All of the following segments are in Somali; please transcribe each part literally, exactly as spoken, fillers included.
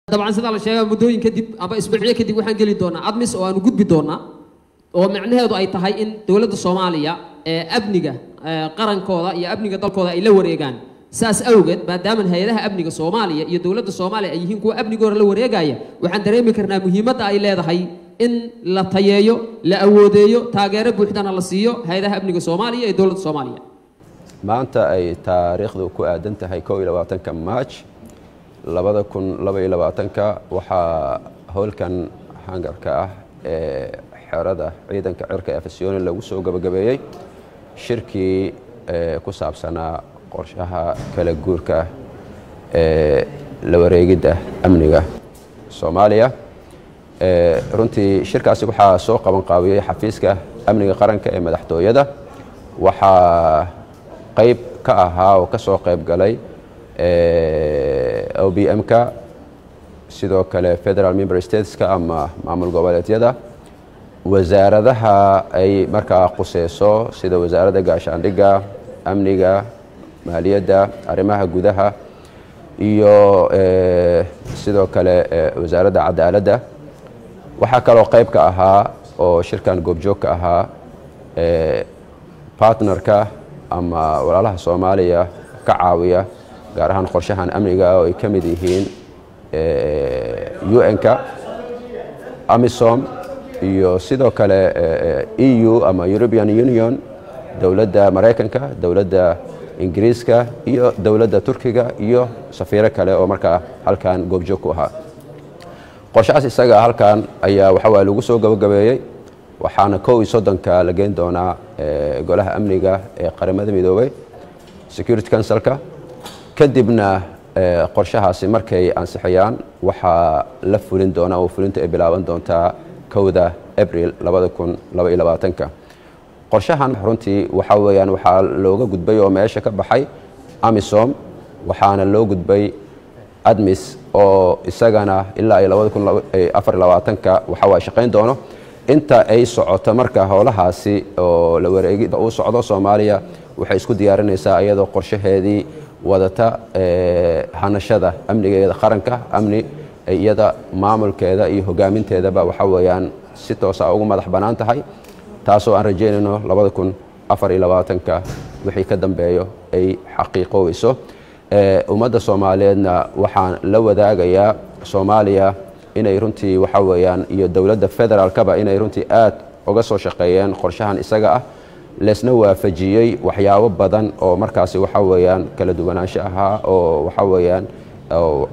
طبعا سيدا la sheegay mudooyin kadib aba isbuuciye kadib waxaan gali doonaa admis oo aan gudbi doonaa oo macnaheedu ay tahay in dawladda Soomaaliya ee abniga qarankooda iyo abniga dalkooda ay la wareegaan saas awgeed maadaama hay'adaha abniga Soomaaliya iyo dawladda Soomaaliya ay yihiin kuwa abnigooda la wareegaya waxaan dareemi karnaa muhiimadda ay leedahay in la tayeeyo la awoodeeyo taageero buuxdana la siiyo hay'adaha abniga Soomaaliya iyo dawladda Soomaaliya maanta ay taariikhdu ku aadan tahay kow iyo labaatanka March labada kun laba iyo labaatanka waxaa howlkan hangarka ah ee xerada ciidanka cirka ee Afisyooni lagu soo gabagabeeyay shirkii ku saabsanaa qorshaha kala guurka ee la wareegida amniga Soomaaliya ee runtii shirkaasi waxaa soo qaban qaabiyay xafiiska amniga qaranka ee madaxtooyada waxaa qayb ka ahaa oo ka soo qayb galay O B M ka sidoo kale Federal Member States ka ama maamul goboleedyada wasaaradaha ay markaa quseyso sida wasaaradda gaashaandhigga amniga maaliyadda arrimaha gudaha iyo sidoo kale wasaaradda cadaaladda waxaa kaloo qayb ka ahaa oo shirkan goobjoog ka ahaa partnerka ama walaalaha Soomaaliya ka caawiya gaar ahaan qorshahan amniga oo ay ka mid yihiin U N ka AMISOM iyo sidoo kale E U ama European Union dawladda Mareykanka dawladda Ingiriiska iyo dawladda Turkiga iyo safiiro kale oo markaa halkan goobjoog ku ahaa qorshahaas isaga halkan ayaa waxa waa lagu soo gabagabeeyay waxaana kow iyo soddonka la geyn doonaa golaha amniga ee qaramada midoobay Security Council-ka kadibna qorshahaasi markay ansixiyaan waxa la fulin doona oo fulinta ay bilaaban doontaa kowda April labada kun laba iyo labaatanka qorshahan runtii waxa weeyaan waxa looga gudbay oo meesha ka baxay AMISOM waxaana loo gudbay ADMIS oo isagana ilaa labada kun afar iyo labaatanka waxa waa shaqeyn doono inta ay socoto marka howlahaasi oo la wareegida uu socdo Soomaaliya waxay isku diyaarinaysaa iyadoo qorshaheedii wadata hanashada amnigeeda qaranka amni iyada maamulkeeda iyo hogaaminteedaba waxa weeyaan si toos ah ugu madax banaan tahay taasoo aan rajeynayno labada kun afar iyo labaatanka wixii ka dambeeyo ay xaqiiqoweyso ee ummadda Soomaaliyeedna waxaan la wadaagayaa Soomaaliya inay runtii waxa weeyaan iyo dawladda federaalkaba inay runtii aad uga soo shaqeeyeen qorshahan isaga ah leesna waafajiyay waxyaabo badan oo markaasi waxa weeyaan kala duwanaansho ahaa oo waxa weeyaan oo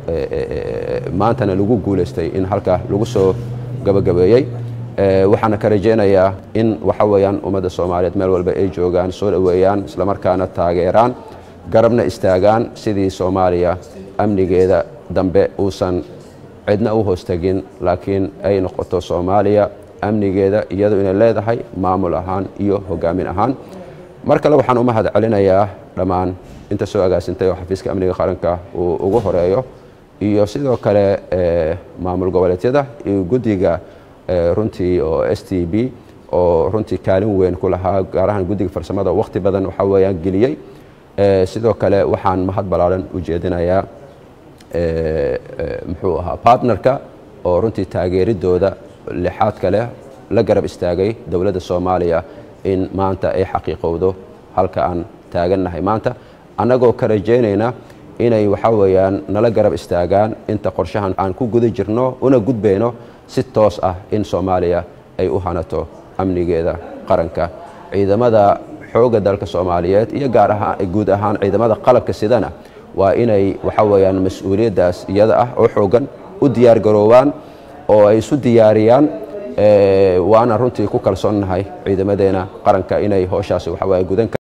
maantana lagu guuleystay in halka lagu soo gabagabeeyay waxaana ka rajeynayaa in waxa weeyaan ummadda Soomaaliyeed meel walba ay joogaan soo dhaweeyaan isla markaana taageeraan garabna istaagaan sidii Soomaaliya amnigeeda dambe uusan cidna u hoostagin laakiin ay noqoto Soomaaliya amnigeeda iyadoo inay leedahay maamul ahaan iyo hogaamin ahaan markale waxaan u mahad celinayaa dhamaan inta soo agaasintay oo xafiiska amniga qaranka uu ugu horeeyo iyo sidoo kale maamul goboleedyada iyo guddiga runtii oo S T B oo runtii kaalin weyn ku lahaa gaar ahaan guddiga farsamada waqti badan waxa weeyaan geliyay sidoo kale waxaan mahad balaaran u jeedinayaa muxuu ahaa partnerka oo runtii taageeridooda lixaad kale la garab istaagay dawladda Soomaaliya in maanta ay xaqiiqowdo halka aan taagannahay maanta anagoo ka rajeynayna inay waxa weeyaan nala garab istaagaan inta qorshahan aan ku guda jirno una gudbeyno si toos ah in Soomaaliya ay u hanato amnigeeda qaranka ciidamada xooga dalka Soomaaliyeed iyo gaar ahaan guud ahaan ciidamada qalabka sidana waa inay waxa weeyaan mas'uuliyadaas iyada ah oo xoogan u diyaar garoobaan oo ay isu diyaariyaan ee waana runtii ku kalsoonahay ciidamadeena qaranka inay howshaasi waxa way gudan